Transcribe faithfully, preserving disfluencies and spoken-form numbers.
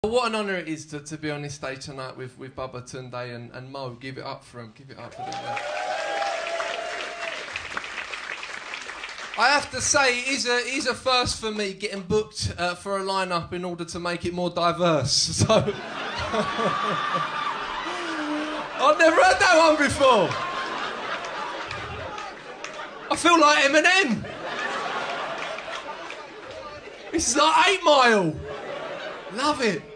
What an honour it is to, to be on this stage tonight with, with Bubba, Tunde and, and Mo. Give it up for them. Give it up for them. I have to say, it is a, it is a first for me getting booked uh, for a line-up in order to make it more diverse. So I've never had that one before. I feel like Eminem. This is like eight Mile. Love it.